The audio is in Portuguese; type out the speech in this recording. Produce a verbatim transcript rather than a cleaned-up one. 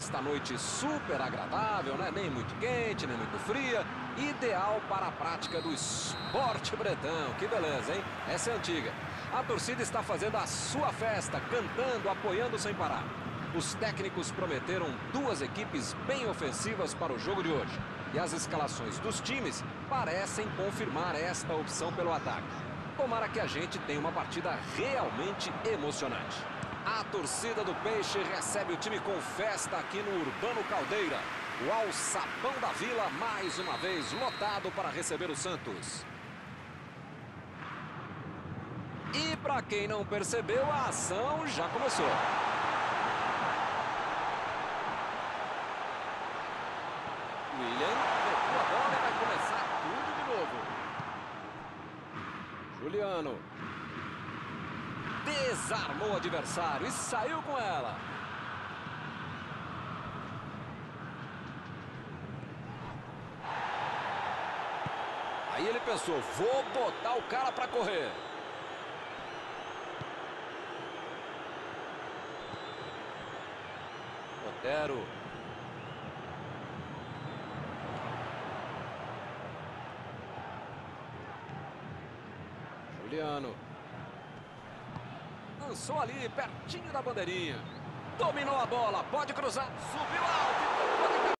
Esta noite super agradável, né? Nem muito quente, nem muito fria. Ideal para a prática do esporte bretão. Que beleza, hein? Essa é antiga. A torcida está fazendo a sua festa, cantando, apoiando sem parar. Os técnicos prometeram duas equipes bem ofensivas para o jogo de hoje. E as escalações dos times parecem confirmar esta opção pelo ataque. Tomara que a gente tenha uma partida realmente emocionante. A torcida do Peixe recebe o time com festa aqui no Urbano Caldeira. O Alçapão da Vila, mais uma vez, lotado para receber o Santos. E para quem não percebeu, a ação já começou. William recua a bola e vai começar tudo de novo. Juliano. Desarmou o adversário e saiu com ela. Aí ele pensou, vou botar o cara para correr. Otero. Juliano. Lançou ali, pertinho da bandeirinha. Dominou a bola, pode cruzar. Subiu alto e tocou de